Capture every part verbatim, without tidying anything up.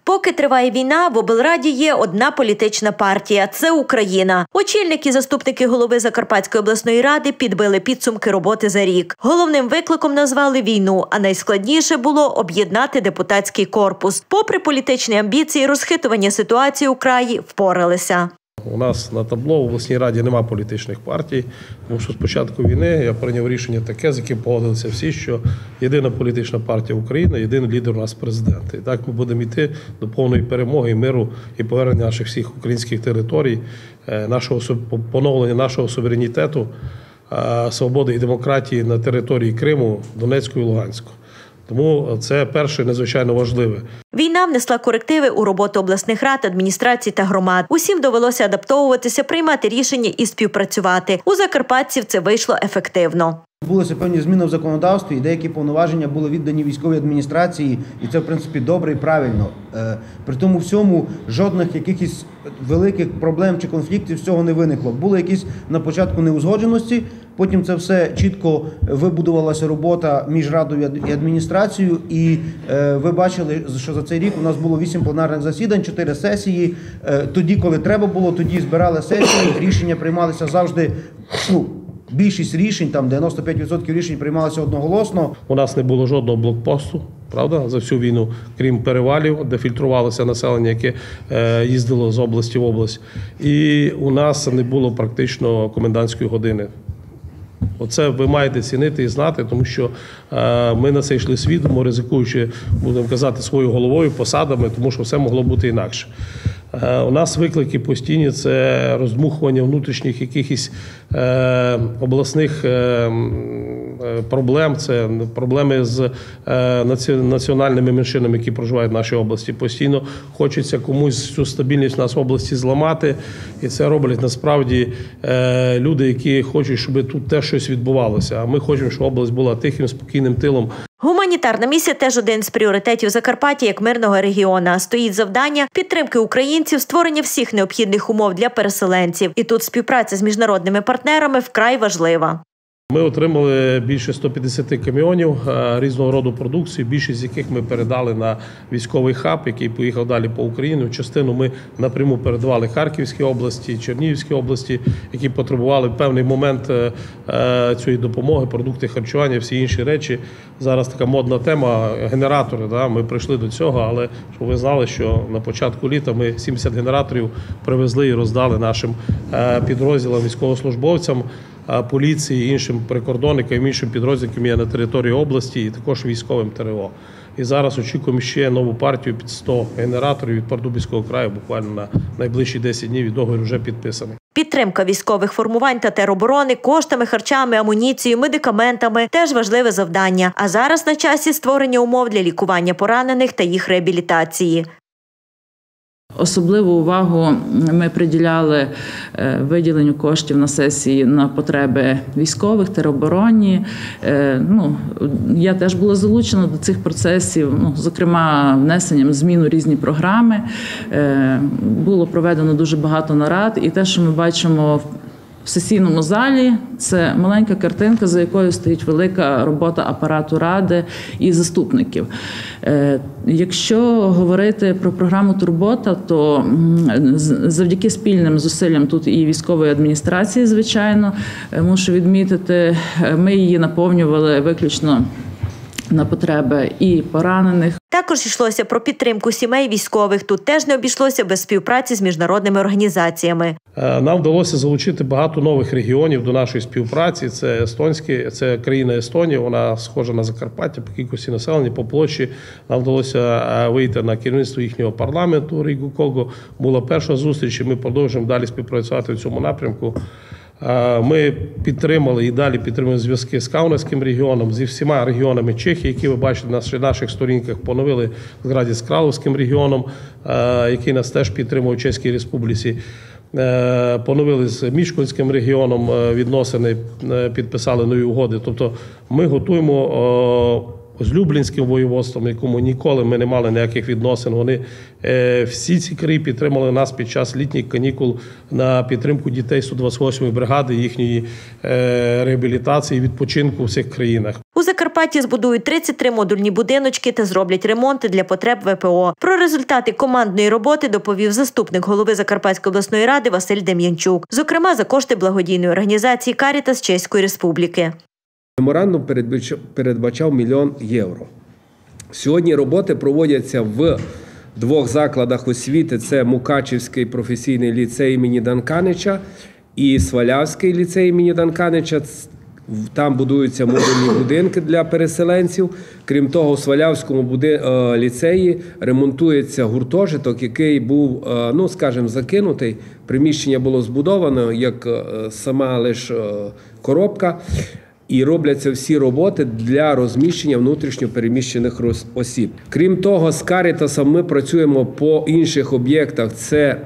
Поки триває війна, в облраді є одна політична партія – це Україна. Очільники і заступники голови Закарпатської обласної ради підбили підсумки роботи за рік. Головним викликом назвали війну, а найскладніше було об'єднати депутатський корпус. Попри політичні амбіції і розхитування ситуації у краї, впоралися. У нас на табло в обласній раді немає політичних партій, тому що з початку війни я прийняв рішення таке, з яким погодилися всі, що єдина політична партія України, єдиний лідер у нас президент. І так ми будемо йти до повної перемоги і миру і повернення наших всіх українських територій, нашого поновлення нашого суверенітету, свободи і демократії на території Криму, Донецького і Луганського. Тому це перше надзвичайно важливе. Війна внесла корективи у роботу обласних рад, адміністрацій та громад. Усім довелося адаптовуватися, приймати рішення і співпрацювати. У закарпатців це вийшло ефективно. Відбулися певні зміни в законодавстві, і деякі повноваження були віддані військовій адміністрації, і це, в принципі, добре і правильно. При тому всьому жодних якихось великих проблем чи конфліктів з цього не виникло. Були якісь на початку неузгодженості, потім це все чітко вибудувалася робота між радою і адміністрацією, і ви бачили, що за цей рік у нас було вісім пленарних засідань, чотири сесії. Тоді, коли треба було, тоді збирали сесії, рішення приймалися завжди, ну, більшість рішень, там дев'яносто п'ять відсотків рішень приймалися одноголосно. У нас не було жодного блокпосту, правда, за всю війну, крім перевалів, де фільтрувалося населення, яке їздило з області в область. І у нас не було практично комендантської години. Оце ви маєте цінити і знати, тому що ми на це йшли свідомо, ризикуючи, будемо казати, своєю головою, посадами, тому що все могло бути інакше. У нас виклики постійні – це роздмухування внутрішніх якихось е, обласних е, проблем, це проблеми з е, національними меншинами, які проживають в нашій області. Постійно хочеться комусь цю стабільність в нас в області зламати, і це роблять насправді е, люди, які хочуть, щоб тут теж щось відбувалося. А ми хочемо, щоб область була тихим, спокійним тилом. Гуманітарна місія теж один з пріоритетів Закарпаття як мирного регіону. Стоїть завдання підтримки українців, створення всіх необхідних умов для переселенців. І тут співпраця з міжнародними партнерами вкрай важлива. Ми отримали більше ста п'ятдесяти каміонів різного роду продукції, більшість з яких ми передали на військовий хаб, який поїхав далі по Україні. Частину ми напряму передавали Харківській області, Чернігівській області, які потребували в певний момент цієї допомоги, продукти харчування, всі інші речі. Зараз така модна тема – генератори. Да? Ми прийшли до цього, але щоб ви знали, що на початку літа ми сімдесят генераторів привезли і роздали нашим підрозділам, військовослужбовцям, поліції, іншим прикордонникам, іншим підрозділам є на території області і також військовим ТРО. І зараз очікуємо ще нову партію під сто генераторів від Пардубицького краю, буквально на найближчі десять днів, і договір вже підписаний. Підтримка військових формувань та тероборони коштами, харчами, амуніцією, медикаментами – теж важливе завдання. А зараз на часі створення умов для лікування поранених та їх реабілітації. Особливу увагу ми приділяли виділенню коштів на сесії на потреби військових, теробороні. Ну, я теж була залучена до цих процесів, ну, зокрема, внесенням змін у різні програми. Було проведено дуже багато нарад, і те, що ми бачимо в сесійному залі, це маленька картинка, за якою стоїть велика робота апарату Ради і заступників. Якщо говорити про програму «Турбота», то завдяки спільним зусиллям тут і військової адміністрації, звичайно, мушу відмітити, ми її наповнювали виключно на потреби і поранених. Також йшлося про підтримку сімей військових. Тут теж не обійшлося без співпраці з міжнародними організаціями. Нам вдалося залучити багато нових регіонів до нашої співпраці. Це естонські, це країна Естонія, вона схожа на Закарпаття по кількості населення, по площі. Нам вдалося вийти на керівництво їхнього парламенту Рігу-Кого. Була перша зустріч, і ми продовжуємо далі співпрацювати в цьому напрямку. Ми підтримали і далі підтримуємо зв'язки з Каунасським регіоном, зі всіма регіонами Чехії, які ви бачите на наших сторінках, поновили з Краловським регіоном, який нас теж підтримує в Чеській Республіці. Поновили з Мішкольським регіоном відносини, підписали нові угоди. Тобто ми готуємо з Люблінським воєводством, якому ніколи ми не мали ніяких відносин. Вони е, всі ці краї підтримали нас під час літніх канікул на підтримку дітей сто двадцять восьмої бригади, їхньої е, реабілітації і відпочинку в цих країнах. У Закарпатті збудують тридцять три модульні будиночки та зроблять ремонти для потреб ве пе о. Про результати командної роботи доповів заступник голови Закарпатської обласної ради Василь Дем'янчук. Зокрема, за кошти благодійної організації «Карітас» Чеської Республіки. Меморандум передбачав мільйон євро. Сьогодні роботи проводяться в двох закладах освіти. Це Мукачівський професійний ліцей імені Данканича і Свалявський ліцей імені Данканича. Там будуються модульні будинки для переселенців. Крім того, у Свалявському ліцеї ремонтується гуртожиток, який був, ну, скажімо, закинутий. Приміщення було збудовано, як сама лише коробка. І робляться всі роботи для розміщення внутрішньо переміщених осіб. Крім того, з Карітасом ми працюємо по інших об'єктах. Це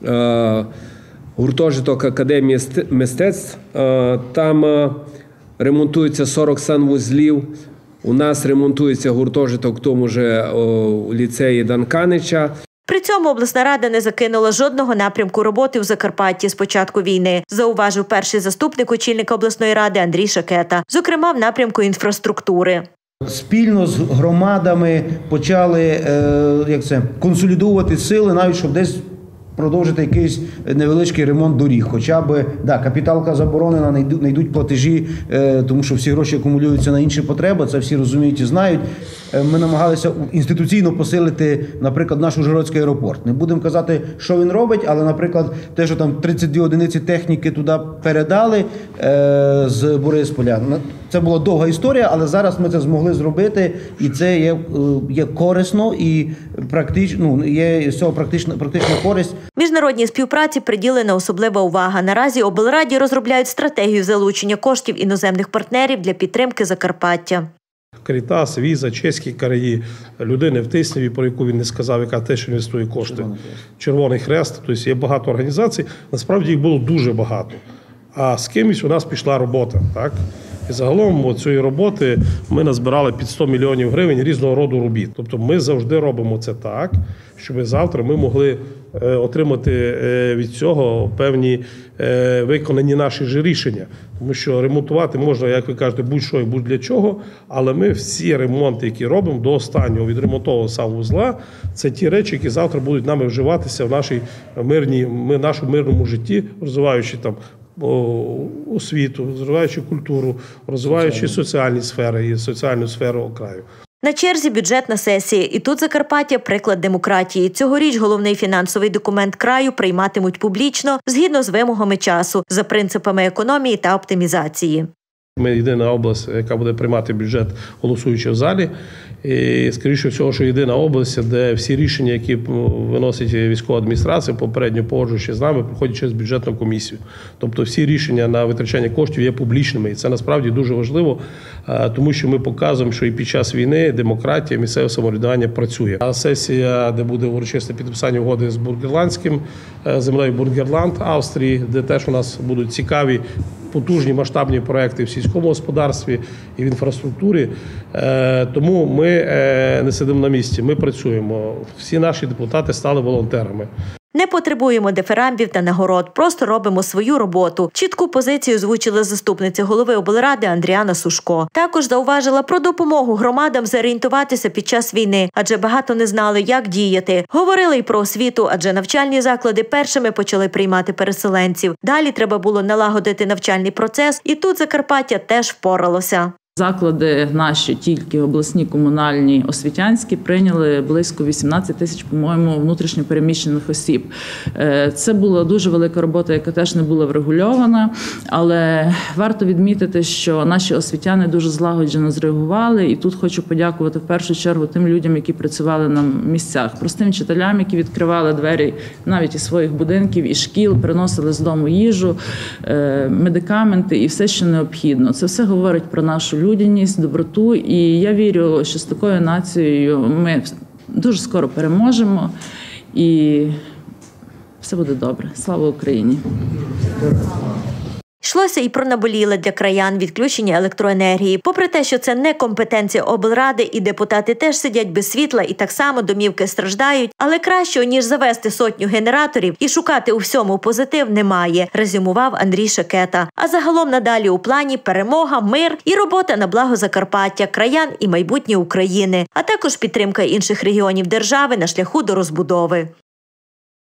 е, гуртожиток Академії мистецтв. Е, там е, ремонтується сорок санвузлів. У нас ремонтується гуртожиток в тому же о, ліцеї Данканича. При цьому обласна рада не закинула жодного напрямку роботи у Закарпатті з початку війни, зауважив перший заступник очільника обласної ради Андрій Шакета, зокрема в напрямку інфраструктури. Спільно з громадами почали е, як це, консолідувати сили, навіть щоб десь продовжити якийсь невеличкий ремонт доріг. Хоча б, да, капіталка заборонена, не йдуть, не йдуть платежі, е, тому що всі гроші акумулюються на інші потреби, це всі розуміють і знають. Е, ми намагалися інституційно посилити, наприклад, наш Ужгородський аеропорт. Не будемо казати, що він робить, але, наприклад, те, що там тридцять дві одиниці техніки туди передали е, з Борисполя. Це була довга історія, але зараз ми це змогли зробити, і це є, є корисно і практично, ну, є з цього практична, практична користь. Міжнародній співпраці приділена особлива увага. Наразі облраді розробляють стратегію залучення коштів іноземних партнерів для підтримки Закарпаття. Карітас, Віза, чеські краї, людини в Тисневі, про яку він не сказав, яка теж інвестує кошти. Червоний Хрест. Червоний Хрест. Тобто є багато організацій. Насправді їх було дуже багато. А з кимось у нас пішла робота, так? І загалом цієї роботи ми назбирали під сто мільйонів гривень різного роду робіт. Тобто ми завжди робимо це так, щоб завтра ми могли отримати від цього певні виконані наші ж рішення. Тому що ремонтувати можна, як ви кажете, будь-що і будь-для чого, але ми всі ремонти, які робимо до останнього відремонтованого санвузла, це ті речі, які завтра будуть нами вживатися в нашій мирній, в нашому мирному житті, розвиваючи там освіту, розвиваючи культуру, розвиваючи соціальні сфери і соціальну сферу краю. На черзі бюджетна сесія. І тут Закарпаття – приклад демократії. Цьогоріч головний фінансовий документ краю прийматимуть публічно, згідно з вимогами часу, за принципами економії та оптимізації. Ми єдина область, яка буде приймати бюджет, голосуючи в залі. І, скоріше всього, що єдина область, де всі рішення, які виносить військова адміністрація, попередньо погоджуючи з нами, проходять через бюджетну комісію. Тобто всі рішення на витрачання коштів є публічними. І це насправді дуже важливо, тому що ми показуємо, що і під час війни демократія, місцеве самоврядування працює. А сесія, де буде урочисте підписання угоди з Бургерландським, землею Бургерланд, Австрії, де теж у нас будуть цікаві, потужні масштабні проекти в сільському господарстві і в інфраструктурі. Тому ми не сидимо на місці, ми працюємо. Всі наші депутати стали волонтерами. Не потребуємо дифирамбів та нагород, просто робимо свою роботу. Чітку позицію озвучила заступниця голови облради Андріана Сушко. Також зауважила про допомогу громадам зорієнтуватися під час війни, адже багато не знали, як діяти. Говорили й про освіту, адже навчальні заклади першими почали приймати переселенців. Далі треба було налагодити навчальний процес, і тут Закарпаття теж впоралося. Заклади наші, тільки обласні, комунальні, освітянські, прийняли близько вісімнадцять тисяч, по-моєму, внутрішньо переміщених осіб. Це була дуже велика робота, яка теж не була врегульована, але варто відмітити, що наші освітяни дуже злагоджено зреагували, і тут хочу подякувати в першу чергу тим людям, які працювали на місцях, простим вчителям, які відкривали двері навіть із своїх будинків і шкіл, приносили з дому їжу, медикаменти і все, що необхідно. Це все говорить про нашу людяність, доброту, і я вірю, що з такою нацією ми дуже скоро переможемо і все буде добре. Слава Україні! Йшлося і про наболіле для краян відключення електроенергії. Попри те, що це не компетенція облради і депутати теж сидять без світла і так само домівки страждають, але кращого, ніж завести сотню генераторів і шукати у всьому позитив, немає, резюмував Андрій Шекета. А загалом надалі у плані перемога, мир і робота на благо Закарпаття, краян і майбутнє України, а також підтримка інших регіонів держави на шляху до розбудови.